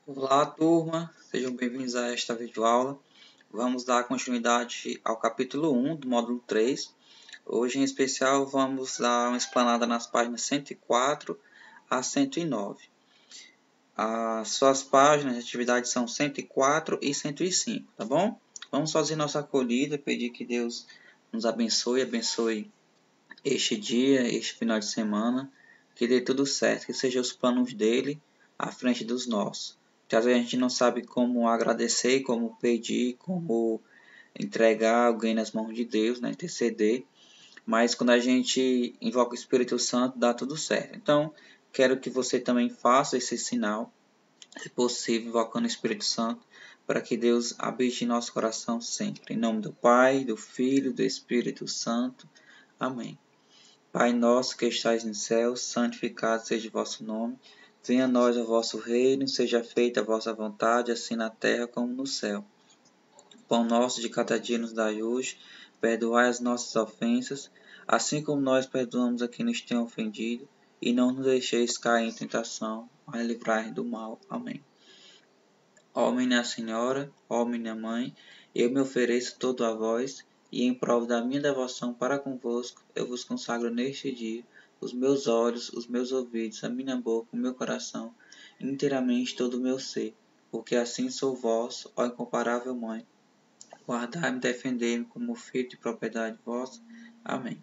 Olá, turma, sejam bem-vindos a esta videoaula. Vamos dar continuidade ao capítulo 1 do módulo 3. Hoje, em especial, vamos dar uma explanada nas páginas 104 a 109. As suas páginas de atividade são 104 e 105, tá bom? Vamos fazer nossa acolhida, pedir que Deus nos abençoe este dia, este final de semana, que dê tudo certo, que sejam os planos dele à frente dos nossos. Que às vezes a gente não sabe como agradecer, como pedir, como entregar alguém nas mãos de Deus, né, interceder, mas quando a gente invoca o Espírito Santo, dá tudo certo. Então, quero que você também faça esse sinal, se possível, invocando o Espírito Santo, para que Deus habite em nosso coração sempre. Em nome do Pai, do Filho, do Espírito Santo. Amém. Pai nosso que estais no céu, santificado seja o vosso nome. Venha a nós o vosso reino, seja feita a vossa vontade, assim na terra como no céu. O pão nosso de cada dia nos dai hoje, perdoai as nossas ofensas, assim como nós perdoamos a quem nos tem ofendido, e não nos deixeis cair em tentação, mas livrai do mal. Amém. Ó minha Senhora, ó minha Mãe, eu me ofereço todo a vós, e em prova da minha devoção para convosco, eu vos consagro neste dia os meus olhos, os meus ouvidos, a minha boca, o meu coração, inteiramente todo o meu ser, porque assim sou vosso, ó incomparável Mãe. Guardai-me e defendei-me como filho de propriedade vossa. Amém.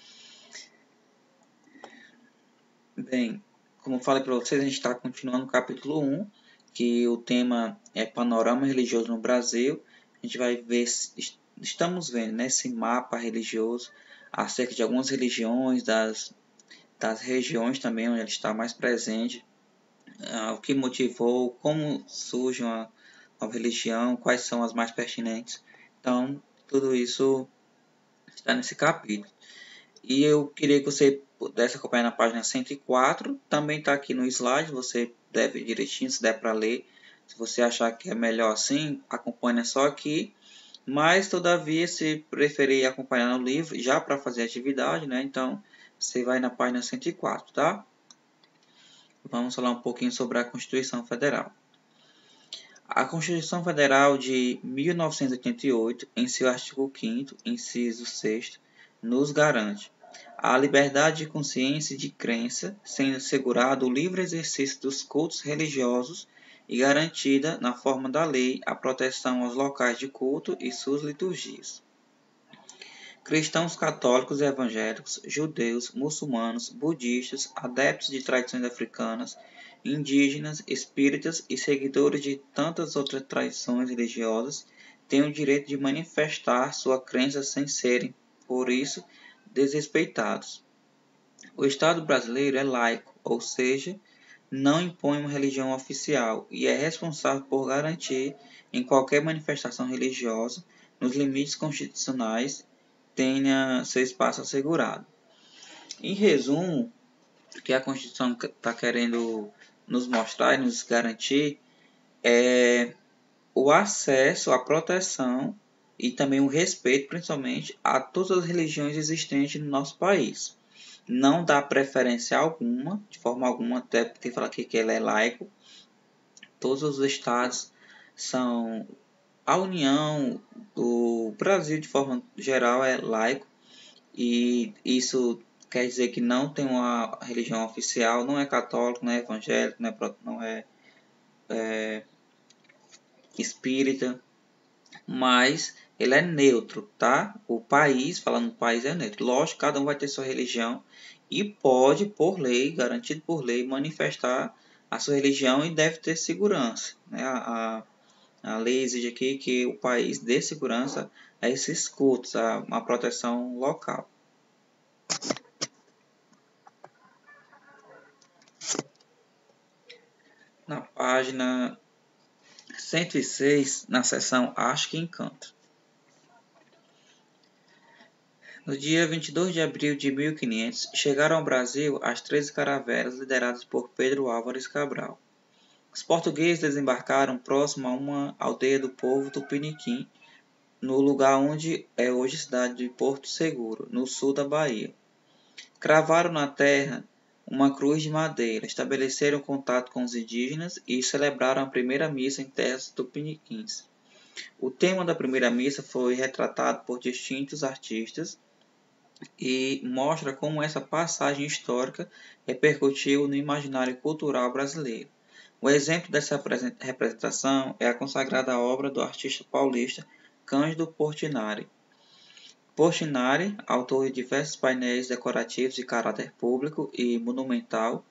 Bem, como falei para vocês, a gente está continuando o capítulo 1, que o tema é Panorama Religioso no Brasil. A gente vai ver, estamos vendo, né, esse mapa religioso acerca de algumas religiões, das regiões também onde ele está mais presente, o que motivou, como surge uma religião, quais são as mais pertinentes. Então, tudo isso está nesse capítulo. E eu queria que você pudesse acompanhar na página 104. Também está aqui no slide, você deve direitinho, se der para ler. Se você achar que é melhor assim, acompanha só aqui. Mas, todavia, se preferir acompanhar no livro, já para fazer atividade, né? Então, você vai na página 104, tá? Vamos falar um pouquinho sobre a Constituição Federal. A Constituição Federal de 1988, em seu artigo 5º, inciso 6º, nos garante a liberdade de consciência e de crença, sendo assegurado o livre exercício dos cultos religiosos e garantida, na forma da lei, a proteção aos locais de culto e suas liturgias. Cristãos católicos e evangélicos, judeus, muçulmanos, budistas, adeptos de tradições africanas, indígenas, espíritas e seguidores de tantas outras tradições religiosas têm o direito de manifestar sua crença sem serem, por isso, desrespeitados. O Estado brasileiro é laico, ou seja, não impõe uma religião oficial e é responsável por garantir, em qualquer manifestação religiosa, nos limites constitucionais, tenha seu espaço assegurado. Em resumo, o que a Constituição está querendo nos mostrar e nos garantir é o acesso, a proteção e também o respeito, principalmente, a todas as religiões existentes no nosso país. Não dá preferência alguma, de forma alguma, até porque fala aqui que ele é laico. Todos os estados são... A União do Brasil, de forma geral, é laico. E isso quer dizer que não tem uma religião oficial, não é católico, não é evangélico, não é espírita, mas ele é neutro, tá? O país, falando do país, é neutro. Lógico, cada um vai ter sua religião e pode, por lei, garantido por lei, manifestar a sua religião e deve ter segurança, né? A lei exige aqui que o país dê segurança a esses cultos, a uma proteção local. Na página 106, na seção Acho que Encanto. No dia 22 de abril de 1500, chegaram ao Brasil as 13 caravelas lideradas por Pedro Álvares Cabral. Os portugueses desembarcaram próximo a uma aldeia do povo Tupiniquim, no lugar onde é hoje a cidade de Porto Seguro, no sul da Bahia. Cravaram na terra uma cruz de madeira, estabeleceram contato com os indígenas e celebraram a primeira missa em terras tupiniquins. O tema da primeira missa foi retratado por distintos artistas e mostra como essa passagem histórica repercutiu no imaginário cultural brasileiro. O exemplo dessa representação é a consagrada obra do artista paulista Cândido Portinari. Portinari, autor de diversos painéis decorativos de caráter público e monumental,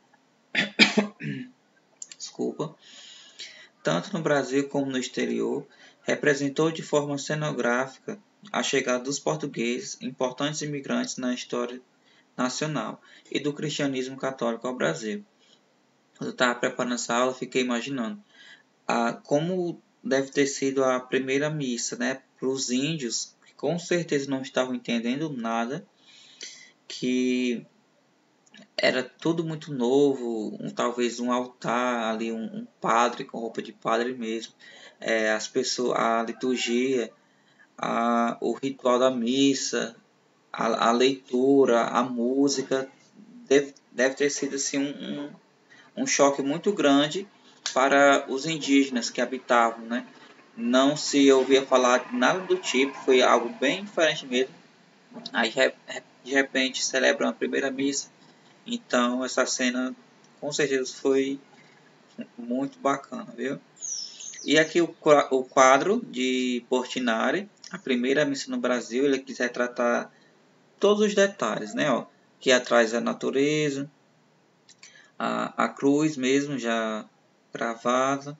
tanto no Brasil como no exterior, representou de forma cenográfica a chegada dos portugueses, importantes imigrantes na história nacional, e do cristianismo católico ao Brasil. Quando eu estava preparando essa aula, fiquei imaginando como deve ter sido a primeira missa, né, para os índios, que com certeza não estavam entendendo nada, que era tudo muito novo, talvez um altar ali, um padre com roupa de padre mesmo, as pessoas, a liturgia, o ritual da missa, a leitura, a música, deve ter sido assim, um choque muito grande para os indígenas que habitavam, né? Não se ouvia falar de nada do tipo, foi algo bem diferente mesmo. Aí de repente celebram a primeira missa, então essa cena com certeza foi muito bacana, viu? E aqui o quadro de Portinari, a primeira missa no Brasil, ele quis retratar todos os detalhes, né? Ó, que atrás a natureza, a cruz mesmo já gravada,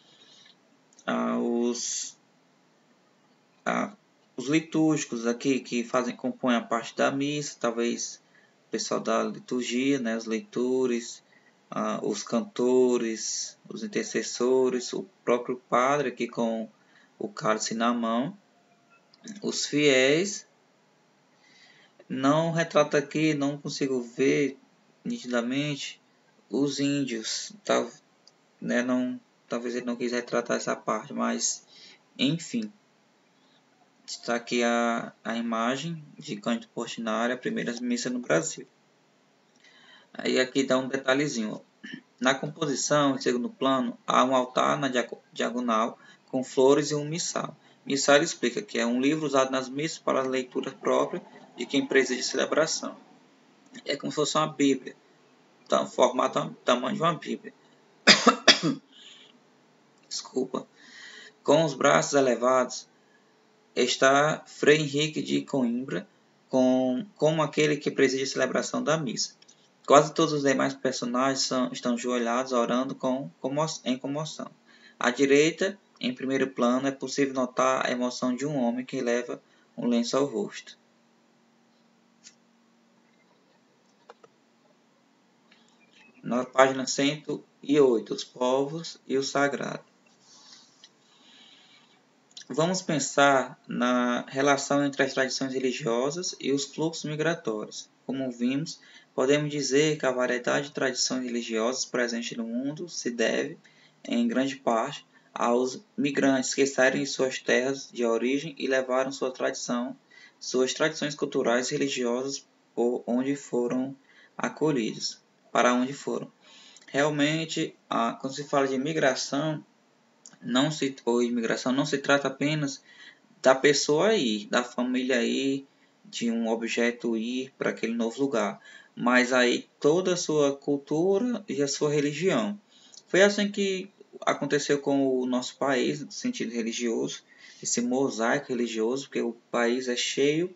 os litúrgicos aqui que compõem a parte da missa, talvez o pessoal da liturgia, né, os leitores, os cantores, os intercessores, o próprio padre aqui com o cálice na mão, os fiéis. Não retrata aqui, não consigo ver nitidamente os índios, né, talvez ele não quis retratar essa parte, mas enfim. Está aqui a imagem de Cândido Portinari, a primeira missa no Brasil. Aí aqui dá um detalhezinho. Ó. Na composição, em segundo plano, há um altar na diagonal com flores e um missal. Missal explica que é um livro usado nas missas para a leitura própria de quem preside celebração. É como se fosse uma Bíblia, formato tamanho de uma Bíblia. Desculpa. Com os braços elevados, está Frei Henrique de Coimbra, como aquele que preside a celebração da missa. Quase todos os demais personagens estão ajoelhados, orando em comoção. À direita, em primeiro plano, é possível notar a emoção de um homem que leva um lenço ao rosto. Na página 108, os povos e o sagrado. Vamos pensar na relação entre as tradições religiosas e os fluxos migratórios. Como vimos, podemos dizer que a variedade de tradições religiosas presentes no mundo se deve, em grande parte, aos migrantes que saíram de suas terras de origem e levaram suas tradições culturais e religiosas por onde foram acolhidos, para onde foram. Realmente, quando se fala de imigração, imigração não se trata apenas da pessoa ir, da família ir, de um objeto ir para aquele novo lugar, mas aí toda a sua cultura e a sua religião. Foi assim que aconteceu com o nosso país, no sentido religioso, esse mosaico religioso, porque o país é cheio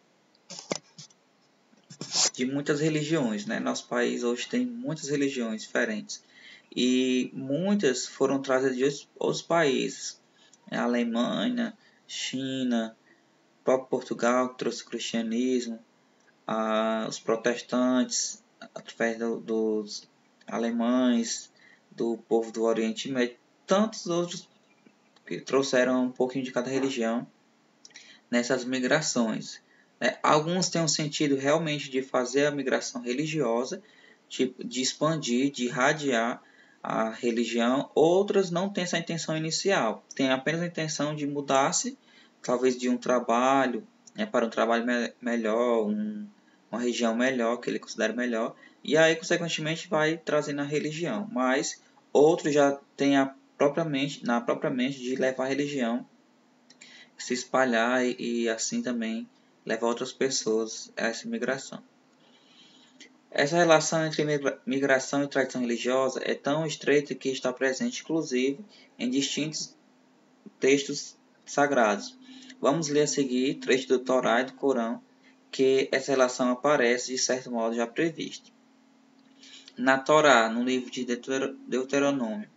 de muitas religiões, né? Nosso país hoje tem muitas religiões diferentes. E muitas foram trazidas de outros países. A Alemanha, China, próprio Portugal, que trouxe o cristianismo, os protestantes, através dos alemães, do povo do Oriente Médio, tantos outros que trouxeram um pouquinho de cada religião nessas migrações. Alguns têm um sentido realmente de fazer a migração religiosa, tipo, de expandir, de irradiar a religião. Outras não têm essa intenção inicial, têm apenas a intenção de mudar-se, talvez de um trabalho, para um trabalho melhor, uma região melhor, que ele considera melhor, e aí, consequentemente, vai trazendo a religião. Mas outros já têm na própria mente de levar a religião, se espalhar e assim também levar outras pessoas a essa migração. Essa relação entre migração e tradição religiosa é tão estreita que está presente, inclusive, em distintos textos sagrados. Vamos ler a seguir trecho do Torá e do Corão, que essa relação aparece de certo modo já prevista. Na Torá, no livro de Deuteronômio: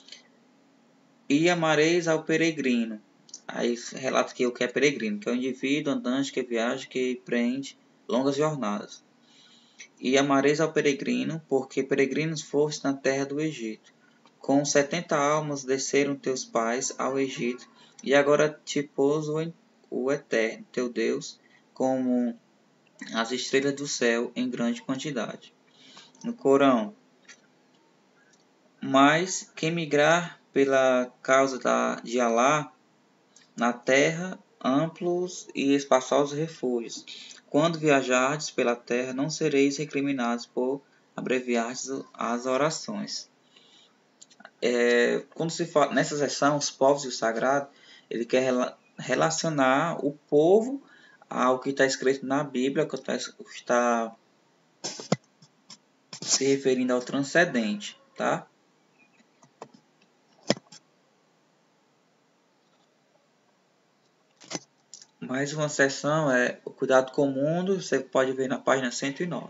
e amareis ao peregrino. Aí relata que o que é peregrino, que é o indivíduo andante que viaja, que empreende longas jornadas. E amareis ao peregrino, porque peregrinos foste na terra do Egito. Com 70 almas desceram teus pais ao Egito, e agora te pôs o Eterno, teu Deus, como as estrelas do céu em grande quantidade. No Corão: mas quem migrar pela causa de Alá, na terra, amplos e espaçosos refúgios. Quando viajardes pela terra, não sereis recriminados por abreviardes as orações. Quando se fala nessa seção, os povos e o sagrado, ele quer relacionar o povo ao que está escrito na Bíblia, que está se referindo ao transcendente, tá? Mais uma seção é o cuidado com o mundo, você pode ver na página 109.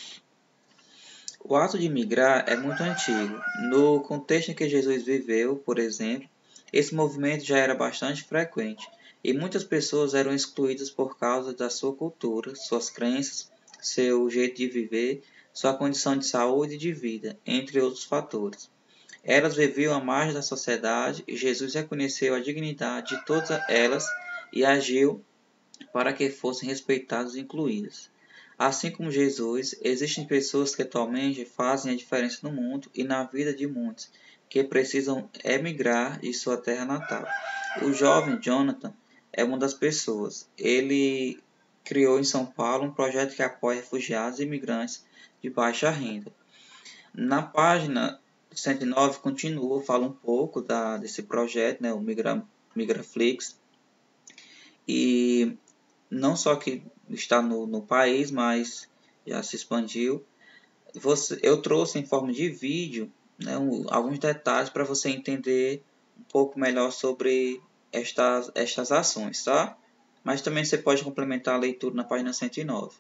O ato de migrar é muito antigo. No contexto em que Jesus viveu, por exemplo, esse movimento já era bastante frequente e muitas pessoas eram excluídas por causa da sua cultura, suas crenças, seu jeito de viver, sua condição de saúde e de vida, entre outros fatores. Elas viviam à margem da sociedade e Jesus reconheceu a dignidade de todas elas e agiu para que fossem respeitadas e incluídas. Assim como Jesus, existem pessoas que atualmente fazem a diferença no mundo e na vida de muitos, que precisam emigrar de sua terra natal. O jovem Jonathan é uma das pessoas. Ele criou em São Paulo um projeto que apoia refugiados e imigrantes de baixa renda. Na página 109 fala um pouco desse projeto, né, o Migraflix, e não só que está no país, mas já se expandiu. Eu trouxe em forma de vídeo, né, alguns detalhes para você entender um pouco melhor sobre estas ações, tá? Mas também você pode complementar a leitura na página 109.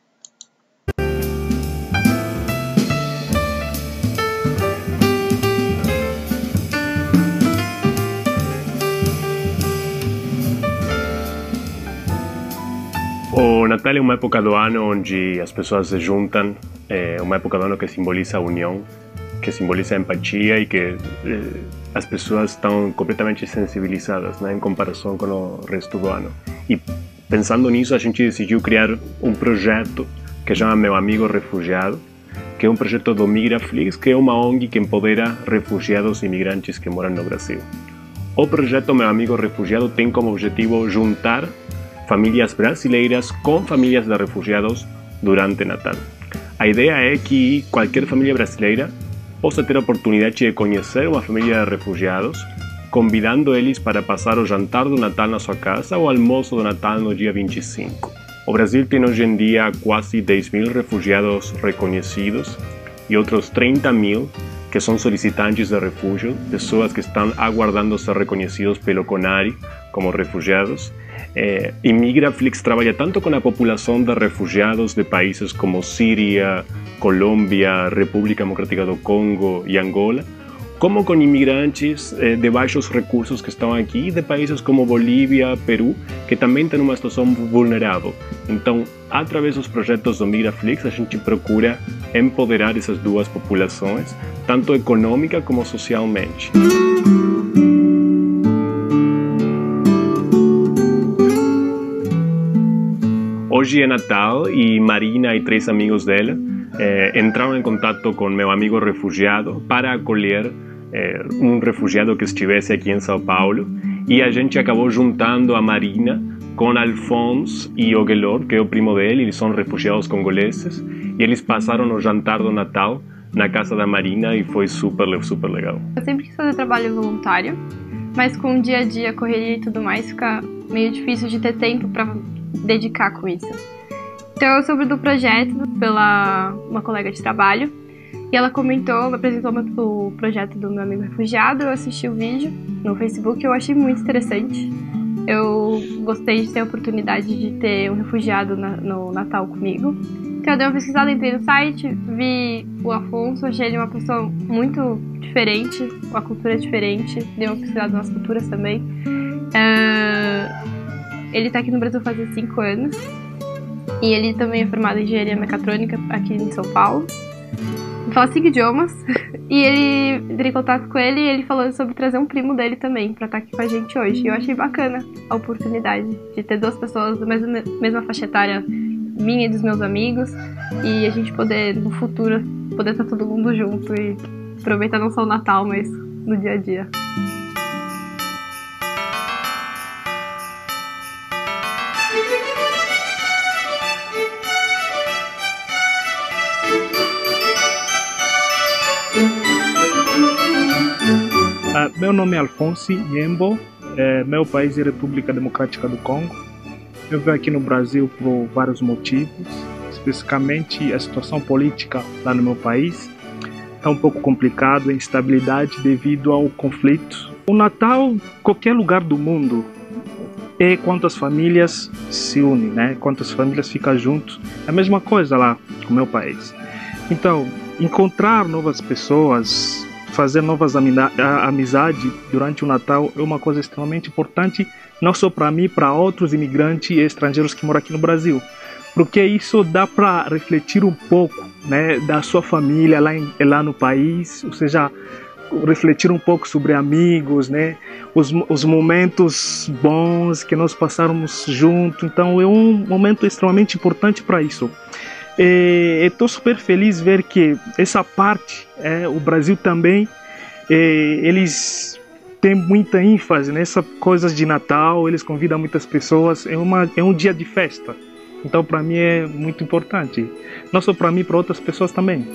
O Natal é uma época do ano onde as pessoas se juntam, é uma época do ano que simboliza a união, que simboliza a empatia e que as pessoas estão completamente sensibilizadas, né, em comparação com o resto do ano. E pensando nisso, a gente decidiu criar um projeto que chama Meu Amigo Refugiado, que é um projeto do Migraflix, que é uma ONG que empodera refugiados e imigrantes que moram no Brasil. O projeto Meu Amigo Refugiado tem como objetivo juntar famílias brasileiras com famílias de refugiados durante Natal. A ideia é que qualquer família brasileira possa ter a oportunidade de conhecer uma família de refugiados, convidando eles para passar o jantar do Natal na sua casa ou o almoço do Natal no dia 25. O Brasil tem hoje em dia quase 10.000 refugiados reconhecidos e outros 30.000 que são solicitantes de refúgio, pessoas que estão aguardando ser reconhecidos pelo CONARE como refugiados. E Migraflix trabalha tanto com a população de refugiados de países como Síria, Colômbia, República Democrática do Congo e Angola, como com imigrantes de baixos recursos que estão aqui, de países como Bolívia, Peru, que também têm uma situação vulnerável. Então, através dos projetos do Migraflix, a gente procura empoderar essas duas populações, tanto econômica como socialmente. Hoje é Natal e Marina e 3 amigos dela entraram em contato com Meu Amigo Refugiado para acolher um refugiado que estivesse aqui em São Paulo e a gente acabou juntando a Marina com Alphonse e o Guelor, que é o primo dele. Eles são refugiados congoleses, e eles passaram o jantar do Natal na casa da Marina e foi super legal. Eu sempre quis fazer trabalho voluntário, mas com o dia a dia, correria e tudo mais, fica meio difícil de ter tempo para dedicar com isso. Então eu soube do projeto pela uma colega de trabalho, e ela comentou, me apresentou o projeto do meu amigo refugiado. Eu assisti o vídeo no Facebook e eu achei muito interessante. Eu gostei de ter a oportunidade de ter um refugiado no Natal comigo. Então eu dei uma pesquisada, entrei no site, vi o Afonso, achei ele uma pessoa muito diferente, uma cultura diferente, dei uma pesquisada nas culturas também. Ele tá aqui no Brasil faz 5 anos, e ele também é formado em engenharia mecatrônica aqui em São Paulo. Ele fala 5 idiomas, e ele entrei em contato com ele e ele falou sobre trazer um primo dele também pra estar aqui com a gente hoje. E eu achei bacana a oportunidade de ter 2 pessoas da mesma faixa etária minha e dos meus amigos, e a gente poder, no futuro, poder estar todo mundo junto e aproveitar não só o Natal, mas no dia a dia. Meu nome é Alphonse Yembo, meu país é a República Democrática do Congo. Eu venho aqui no Brasil por vários motivos, especificamente a situação política lá no meu país está um pouco complicado, a instabilidade devido ao conflito. O Natal, qualquer lugar do mundo, é quantas famílias se unem, né? Quantas famílias ficam juntos. É a mesma coisa lá com o meu país. Então, encontrar novas pessoas, fazer novas amizades durante o Natal é uma coisa extremamente importante, não só para mim, para outros imigrantes e estrangeiros que moram aqui no Brasil. Porque isso dá para refletir um pouco, né, da sua família lá no país, ou seja, refletir um pouco sobre amigos, né, os momentos bons que nós passamos juntos. Então é um momento extremamente importante para isso. Estou super feliz de ver que essa parte, o Brasil também, eles têm muita ênfase nessas coisas de Natal, eles convidam muitas pessoas, é um dia de festa. Então para mim é muito importante, não só para mim, para outras pessoas também.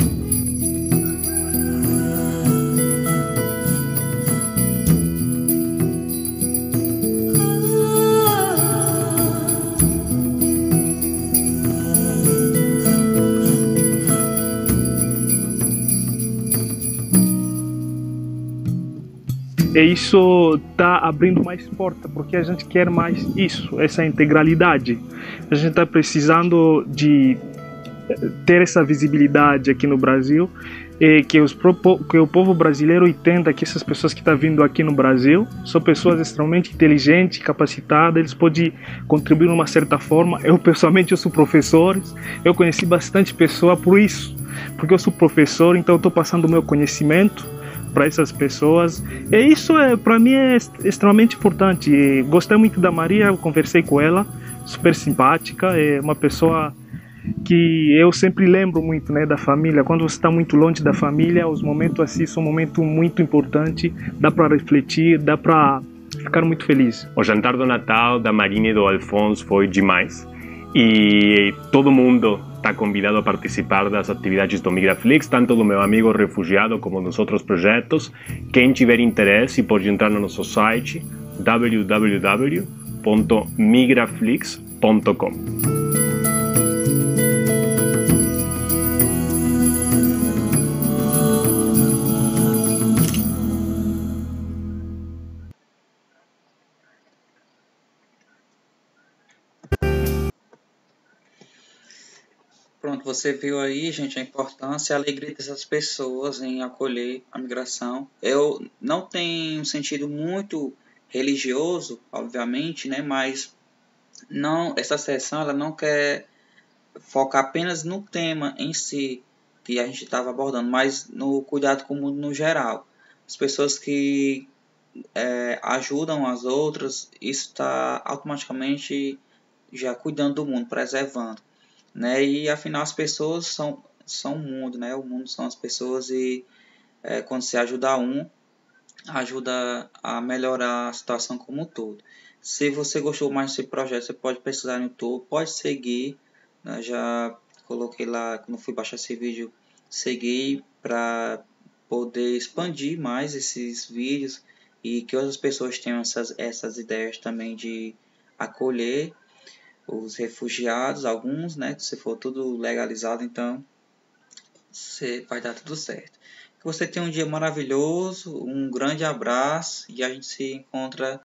E isso está abrindo mais porta, porque a gente quer mais isso, essa integralidade. A gente está precisando de ter essa visibilidade aqui no Brasil, e que o povo brasileiro entenda que essas pessoas que estão vindo aqui no Brasil são pessoas extremamente inteligentes, capacitadas, eles podem contribuir de uma certa forma. Eu, pessoalmente, eu sou professor, eu conheci bastante pessoas por isso, porque eu sou professor, então eu estou passando o meu conhecimento para essas pessoas, e isso para mim é extremamente importante. E gostei muito da Maria, eu conversei com ela, super simpática, é uma pessoa que eu sempre lembro muito, né, da família. Quando você está muito longe da família, os momentos assim são momentos muito importantes, dá para refletir, dá para ficar muito feliz. O jantar do Natal da Marina e do Alphonse foi demais, e todo mundo está convidado a participar das atividades do Migraflix, tanto do meu amigo refugiado como dos outros projetos. Quem tiver interesse pode entrar no nosso site www.migraflix.com. Pronto, você viu aí, gente, a importância e a alegria dessas pessoas em acolher a migração. Eu não tenho um sentido muito religioso, obviamente, né? Mas não, essa sessão ela não quer focar apenas no tema em si que a gente estava abordando, mas no cuidado com o mundo no geral. As pessoas que ajudam as outras, isso está automaticamente já cuidando do mundo, preservando. Né? E afinal as pessoas são o mundo, né? O mundo são as pessoas, e quando se ajuda um, ajuda a melhorar a situação como um todo. Se você gostou mais desse projeto, você pode pesquisar no YouTube, pode seguir, né? Já coloquei lá, quando fui baixar esse vídeo, segui para poder expandir mais esses vídeos e que outras pessoas tenham essas ideias também de acolher os refugiados, alguns, né? Se for tudo legalizado, então você vai dar tudo certo. Que você tenha um dia maravilhoso, um grande abraço e a gente se encontra